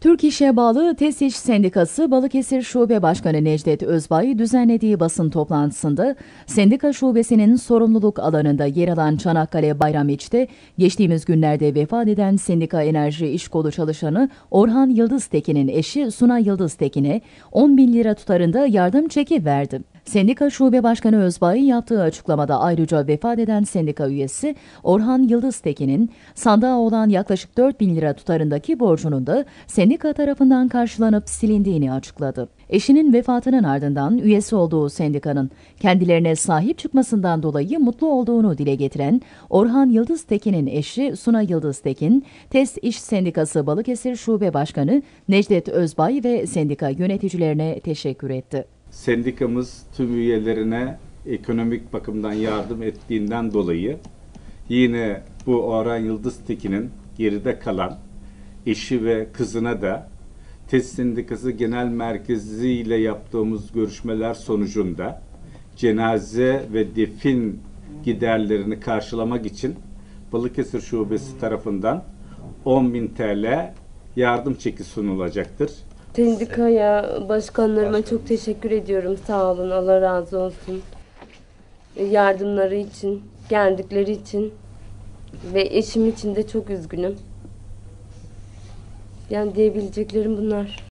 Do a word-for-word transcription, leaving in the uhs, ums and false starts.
Türk İş'e bağlı TESİŞ Sendikası Balıkesir Şube Başkanı Necdet Özbay düzenlediği basın toplantısında sendika şubesinin sorumluluk alanında yer alan Çanakkale Bayramiç'te geçtiğimiz günlerde vefat eden Sendika Enerji İş Kolu çalışanı Orhan Yıldıztekin'in eşi Suna Yıldıztekin'e on bin lira tutarında yardım çeki verdi. Sendika Şube Başkanı Özbay yaptığı açıklamada ayrıca vefat eden sendika üyesi Orhan Yıldıztekin'in sandığa olan yaklaşık dört bin lira tutarındaki borcunun da sendika tarafından karşılanıp silindiğini açıkladı. Eşinin vefatının ardından üyesi olduğu sendikanın kendilerine sahip çıkmasından dolayı mutlu olduğunu dile getiren Orhan Yıldıztekin'in eşi Suna Yıldıztekin, TESİŞ Sendikası Balıkesir Şube Başkanı Necdet Özbay ve sendika yöneticilerine teşekkür etti. Sendikamız tüm üyelerine ekonomik bakımdan yardım ettiğinden dolayı yine bu Orhan Yıldıztekin'in geride kalan eşi ve kızına da TESİŞ Sendikası Genel Merkezi ile yaptığımız görüşmeler sonucunda cenaze ve defin giderlerini karşılamak için Balıkesir Şubesi tarafından on bin T L yardım çeki sunulacaktır. Sendikaya, başkanlarıma çok teşekkür ediyorum. Sağ olun, Allah razı olsun. Yardımları için, geldikleri için ve eşim için de çok üzgünüm. Yani diyebileceklerim bunlar.